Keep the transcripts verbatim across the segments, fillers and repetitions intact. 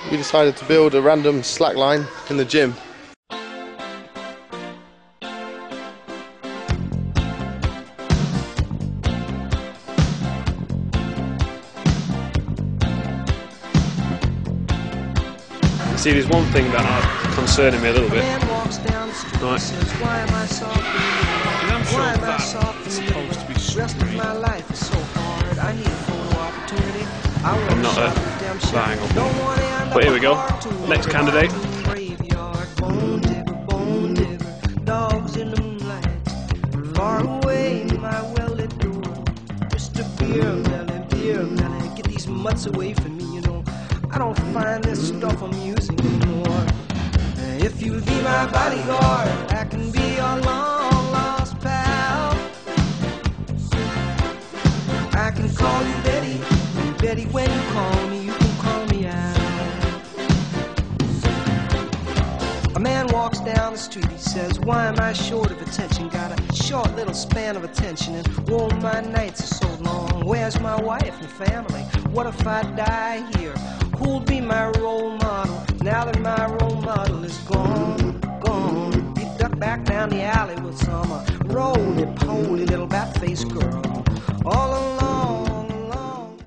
we decided to build a random slack line in the gym. See, there's one thing that are concerning me a little bit. Right. I'm sure that it's supposed to be straight. I'm not a triangle. But here we go. Next candidate. Far away, my well-lit door. Mister Beer Melly, Beer Melly, get these mutts away from me, you know. I don't find this stuff amusing anymore. If you'll be my bodyguard, I can be your long-lost pal. I can call you Betty, and Betty, when you call me, you can call me out. A man walks down the street, he says, why am I short of attention? Got a short little span of attention, and oh, my nights are so long. Where's my wife and family? What if I die here? Who'll be my role model now that my role model is gone, gone? He ducked back down the alley with some uh, roly-poly little bat-faced girl all along, along.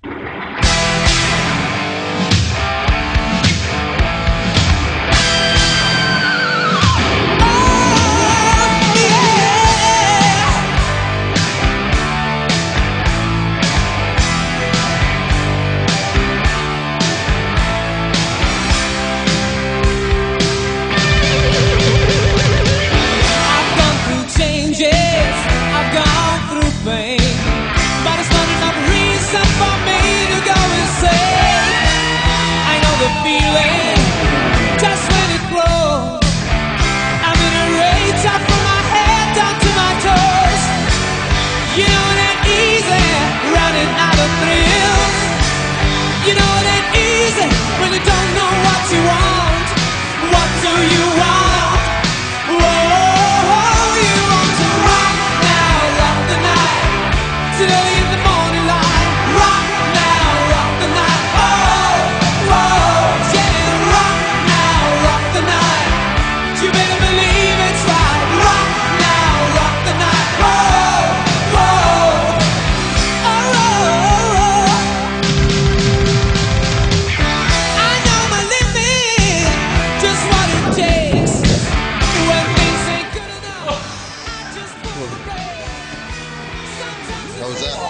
How was that?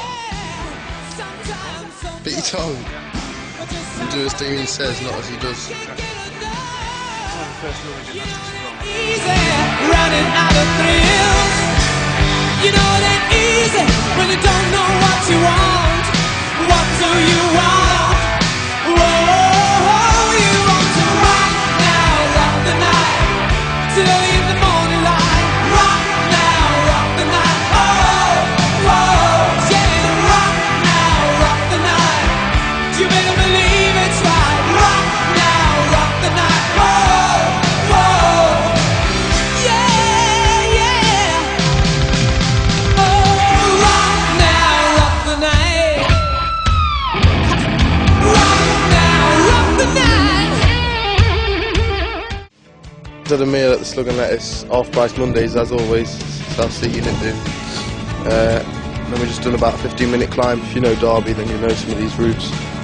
Bit your tongue. You do as Damien says, not as he does. Running out of thrills. You know it ain't easy when you don't know what you want. What do you want? Whoa, you want to rock now, rock the night till early in the morning light. Rock now, rock the night. Oh, whoa, yeah, rock now, rock the night. You better believe it's right. Rock now, rock the night. Oh, whoa, yeah, yeah. Oh, rock now, rock the night. Rock now, rock the night. Did a meal at the Slug and Lettuce, half price Mondays as always, so I'll see you in it. Uh, then we've just done about a fifteen minute climb. If you know Derby, then you know some of these routes.